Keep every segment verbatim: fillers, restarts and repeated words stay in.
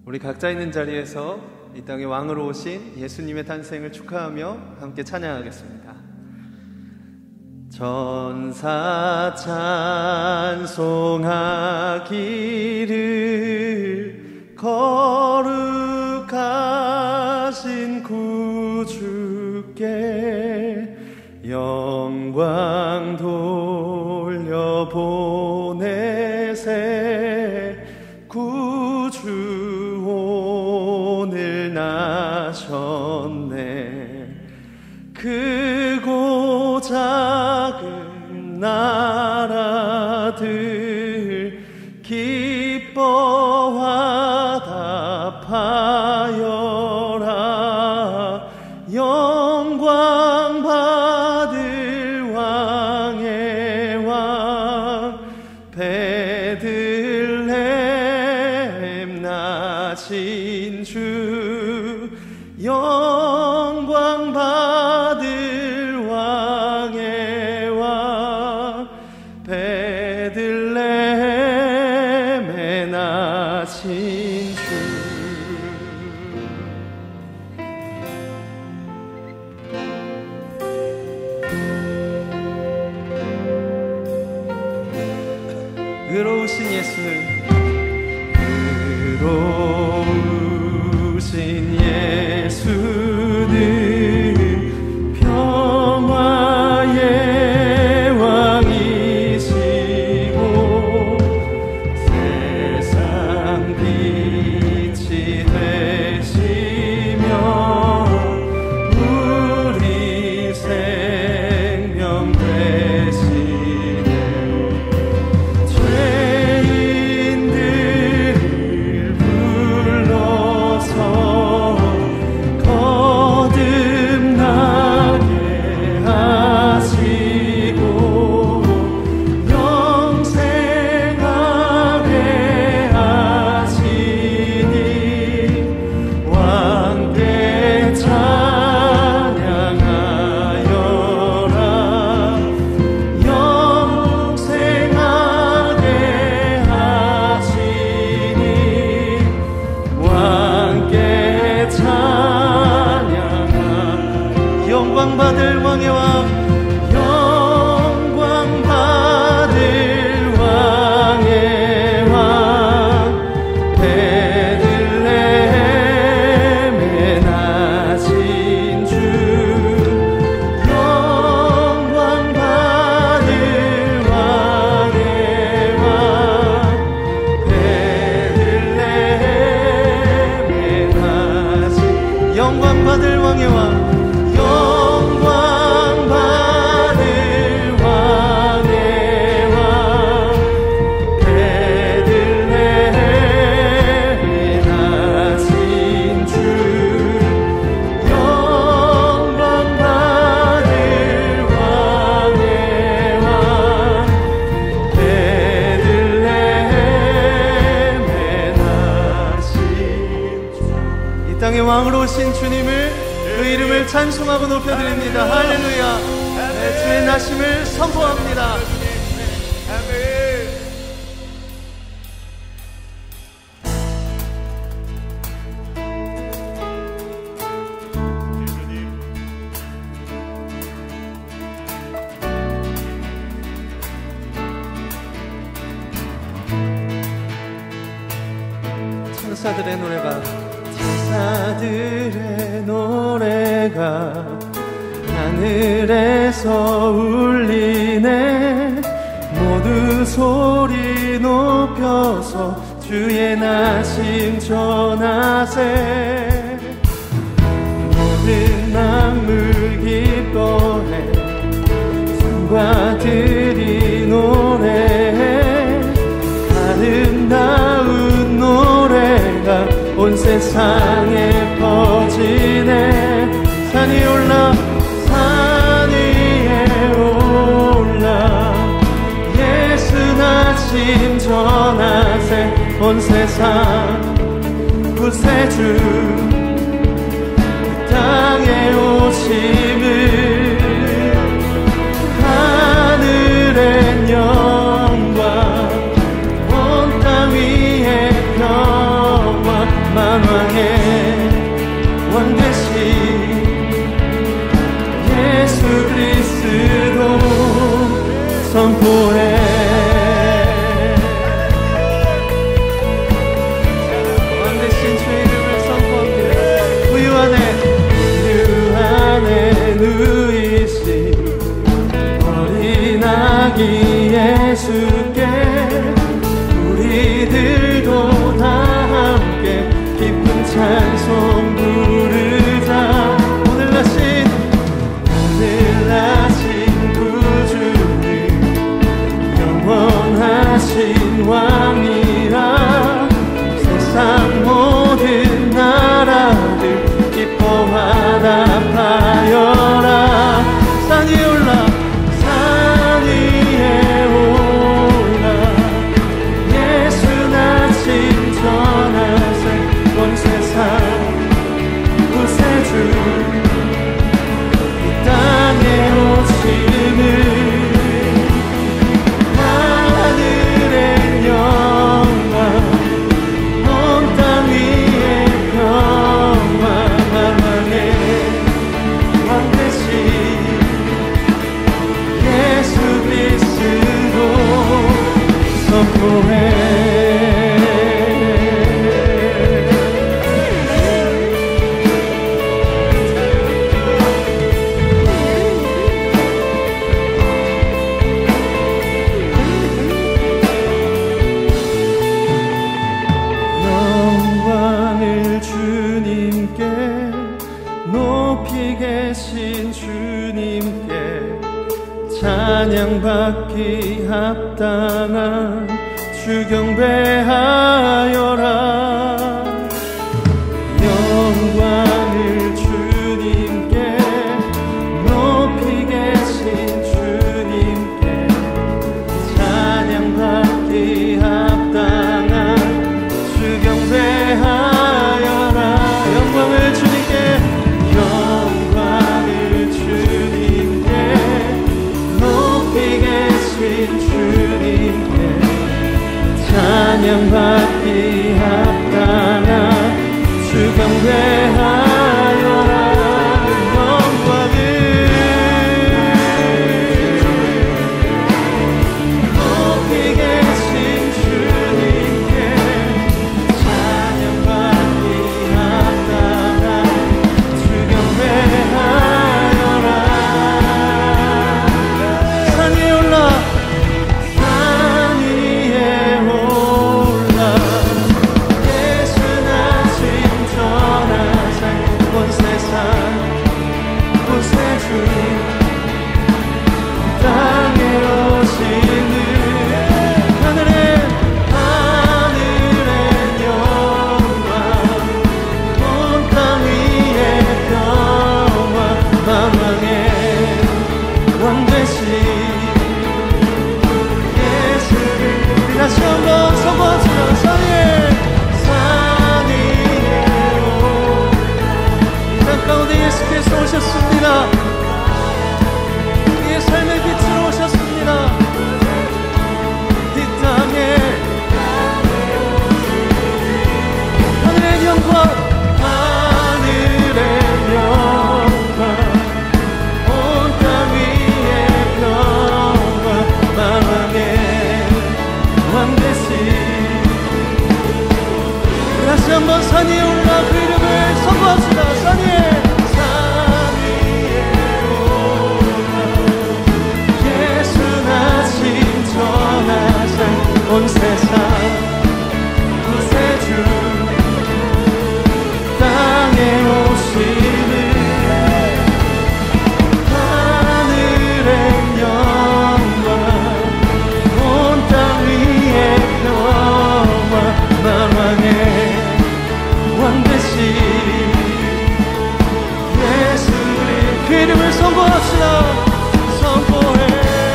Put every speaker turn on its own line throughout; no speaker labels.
우리 각자 있는 자리에서 이 땅에 왕으로 오신 예수님의 탄생을 축하하며 함께 찬양하겠습니다. 전사 찬송하기를 거룩하신 구주께 영광 돌려보내세. 구주 오늘 나셨네. 크고 작은 나라들 기뻐 화답하여라. 영광 받을 왕의 왕 베들레헴 나신 주. 영광 받을 왕의 왕 베들레헴에 나신 주. 의로우신 예수, 의로우신 예수는 평화의 왕이시고 세상 빛이 되시며 우리 생명 되시네. 죄인들을 불러서 거듭나게 하시고 영생하게 하시니 왕께 찬양하여라. 영생하게 하시니 왕께 찬양하여라. 영광 받을 왕의 왕, 영광 받을 왕의 왕 베들레헴에 나신 주. 영광 받을 왕의 왕 베들레헴에 나신. 영광 받을 왕의 왕, 영광 받을 왕의 왕 베들레헴에 나신 주. 영광 받을 왕의 왕 베들레헴에 나신 주. 이 땅의 왕으로 오신 주님을, 그 이름을 찬송하고 높여드립니다. 할렐루야. 네, 주의 나심을 선포합니다. 천사들의 노래가, 천사들의 노래가 하늘에서 울리네. 모두 소리 높여서 주의 나심 전하세. 모든 만물 기뻐해 산과 들이 노래해. 아름다운 노래가 온 세상에 퍼지네. 산이 올라 산 위에 올라 예수 나심 전하세. 온 세상 구세주 그 땅에 오심을. 하늘엔 영광 온 땅 위에 평화 선포해. 왕되신 주의 이름을 선포합니다. 우유 안에 우유 안에 누이신 어린 아기 예수께 우리들도 다 함께 기쁜 찬송 부르자. 오늘 나신 오늘 나신 구주님 영원하신 왕이라 세상 모든 나라들 기뻐 화답하여라. 산 위에 올라 산 위에 올라 예수 나신 전하세 온 세상 구세주 이 땅에 오심을 하늘의 영광 온 땅 위에 평화 만왕의 왕 되신 예수 그리스도 선포해. 영광을 주님께 높이 계신 주님께 찬양받기 합당한 주 경배하여라. 영광을 주님께 높이 계신 주님께 찬양받기 합당한 주 경배하여라. 영광을 주님께 영광을 주님께 높이 계신 주님께 찬양받기 합당한 주 경배하여라. 영광을 높이 계신 주님께 찬양받기 합당한 주 경배하여라. 산 위에 올라 산 위에 올라 예수 나신 전하사 온 세상 구세주 땅에 오시는 하늘의 하늘의 영광 온 땅 위에 평화 만왕의 왕 되신 예수를 다시 한번 선포합시다. 산 위에 산 위에 이 땅 가운데 예수께서 오셨습니다. 우리의 삶의 빛으로 오셨습니다. 이 땅에 하늘의 영광 하늘의 영광 온 땅 위에 평화 만왕의 왕 되신 다시 한번 산 위에 올라 그 이름을 선포합시다. 산 위에 산 위에 올라 예수 나신 전하사 온 세상 구세주 땅에 오시는 하늘의 영광 온 땅 위에 평화 만왕의 왕 되신 예수 그 이름을 선포합시다. 선포해.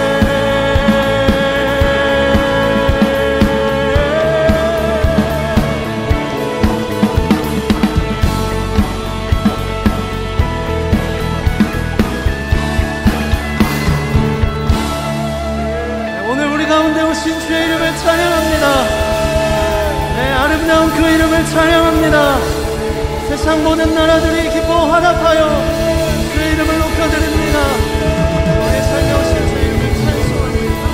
오늘 우리 가운데 오신 주의 이름을 찬양합니다. 네, 아름다운 그 이름을 찬양합니다. 세상 모든 나라들이 기뻐 화답하여 그 이름을 높여드립니다. 우리의 삶에 오신 주의 이름을 찬송합니다.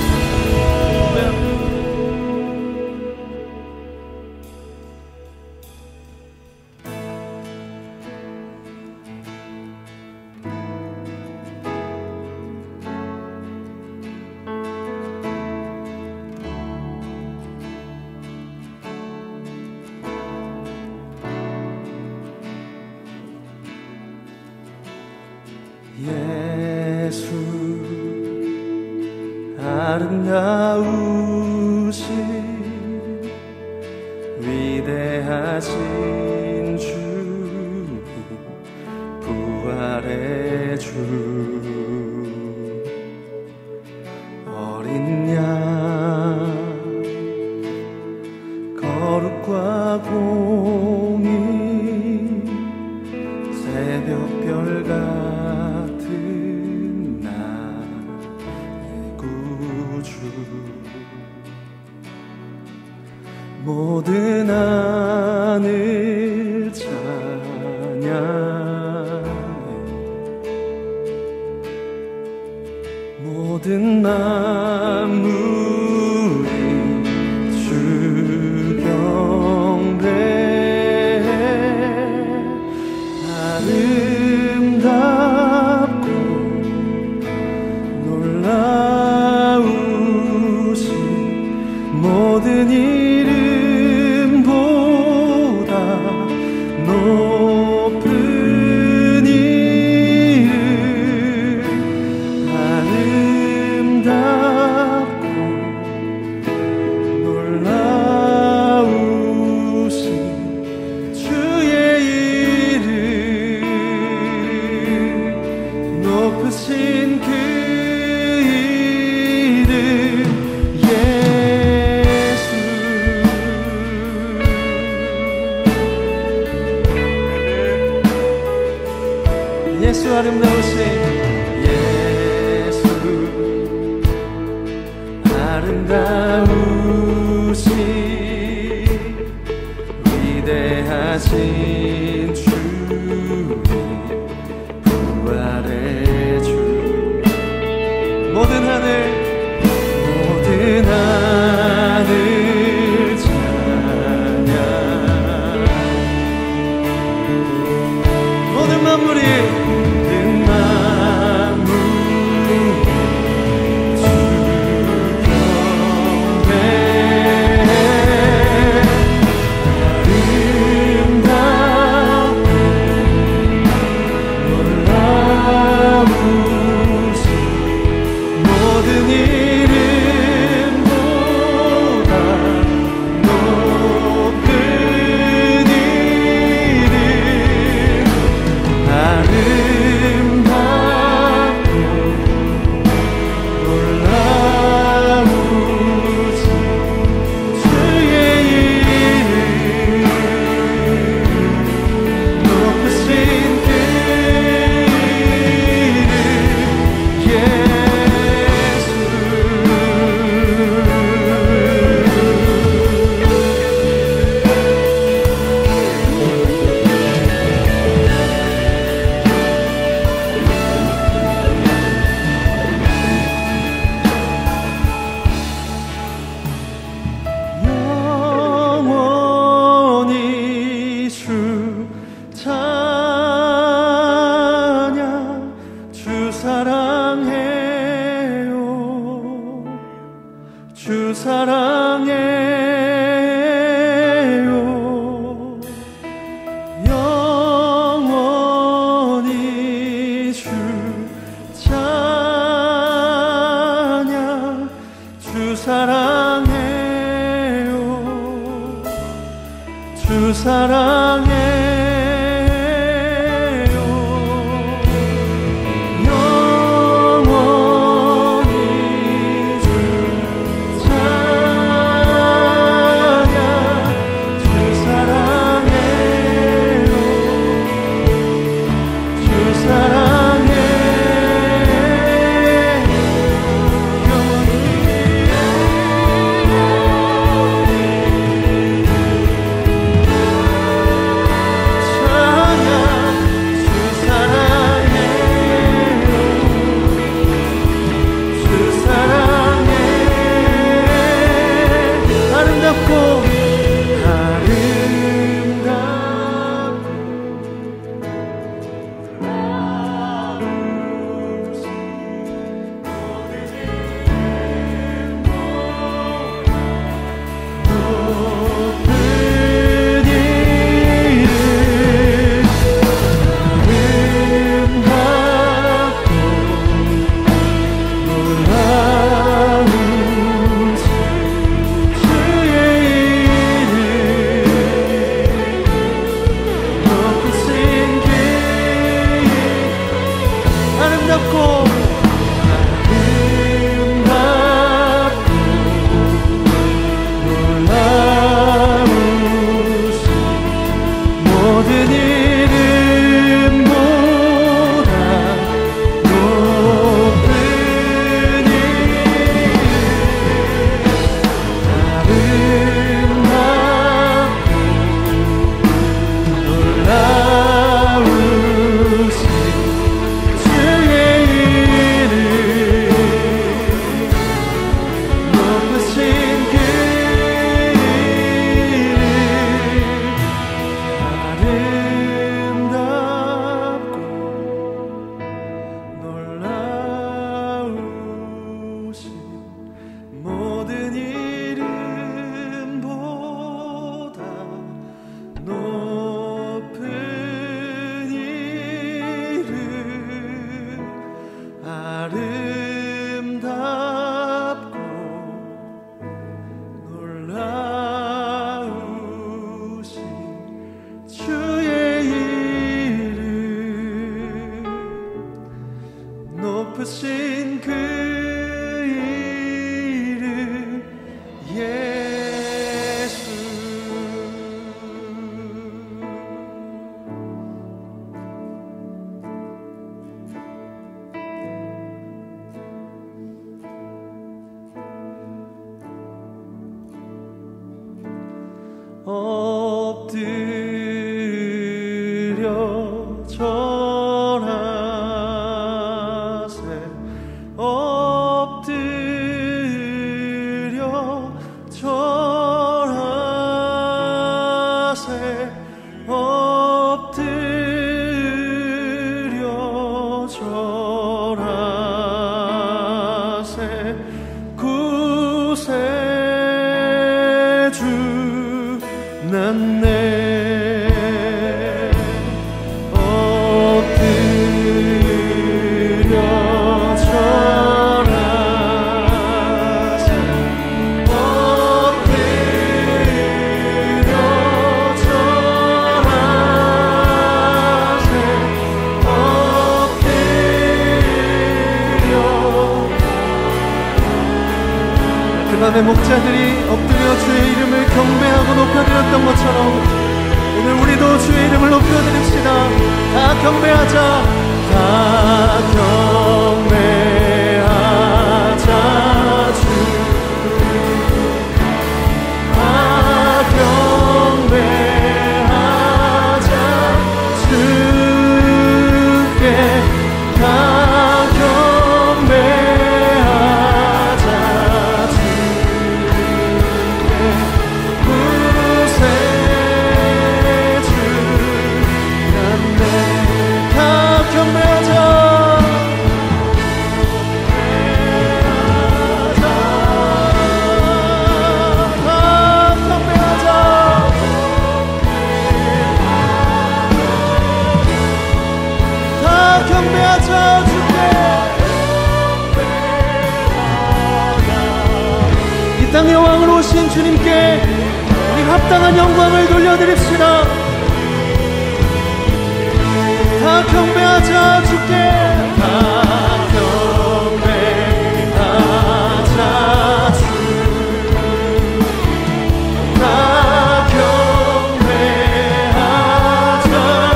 아름다우신 위대하신 주, 부활의 주, 어린 양 거룩과 공의, 새벽별 같은 나의 구주, 모든 하늘 찬양해, 모든 만물이 주 경배해. 아름답고 놀라우신 모든 이름보다 높은 이름, 아름답고 놀라우신 주의 이름, 높으신 그 이름 예수. 예수 아름다우신 예수, 아름다우신 위대하신 주, 부활의 주, 모든 하늘 모든 하늘 찬양, 모든 만물이 모든 만물이 주 경배해. 아름답고 놀라우신 모든 이름보다 높은 이름, 아름답고 놀라우신 주의 이름, 높으신 그 이름 예수. 영원히 주 찬양, 주 사랑해요, 주 사랑해요. 영원히 주 찬양, 주 사랑해요, 주 사랑해요. 영원히 주 찬양, 주 사랑해요, 주 사랑해요. 영원히 엎드려 절하세 엎드려 절하세 엎드려 절하세 구세주 났네 그 밤에 목자들이 엎드려 주의 이름을 경배하고 높여드렸던 것처럼 오늘 우리도 주의 이름을 높여드립시다. 다 경배하자. 다 경배하자. 주 다 경배하자. 주께 다 경배하자. 주께 이 땅의 왕으로 오신 주님께 우리 합당한 영광을 돌려드립시다. 다 경배하자. 주께 다 경배하자. 주 다 경배하자.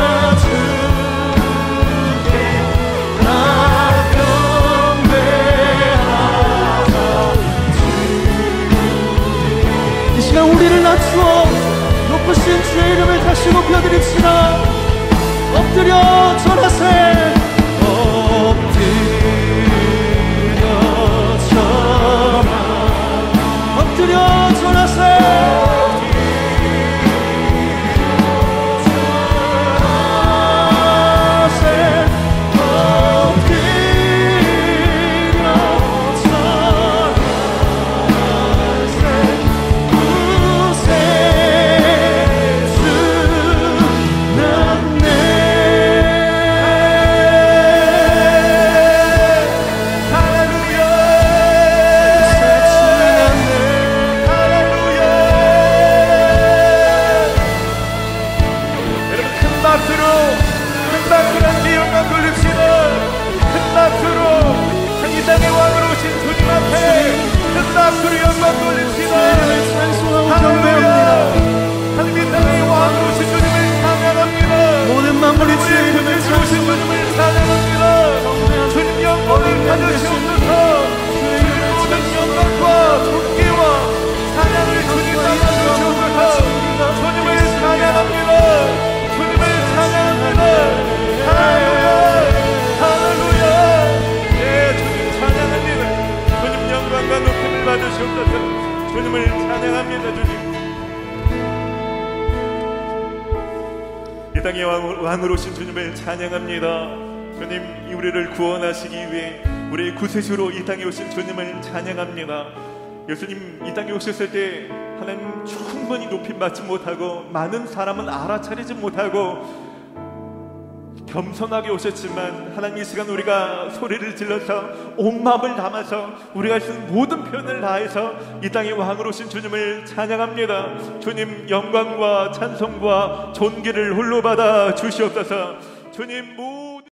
우리를 낮추어 높으신 주의 이름을 다시 높여드립시다. 엎드려 절하세 엎드려 절하 엎드려 절하세
주님을 찬양합니다. 주님, 이 땅의 왕으로 오신 주님을 찬양합니다. 주님, 우리를 구원하시기 위해 우리의 구세주로 이 땅에 오신 주님을 찬양합니다. 예수님 이 땅에 오셨을 때 하나님 충분히 높임 받지 못하고 많은 사람은 알아차리지 못하고 겸손하게 오셨지만 하나님 이 시간 우리가 소리를 질러서 온 마음을 담아서 우리가 할 수 있는 모든 표현을 다해서 이 땅의 왕으로 오신 주님을 찬양합니다. 주님 영광과 찬송과 존귀를 홀로 받아 주시옵소서. 주님 모든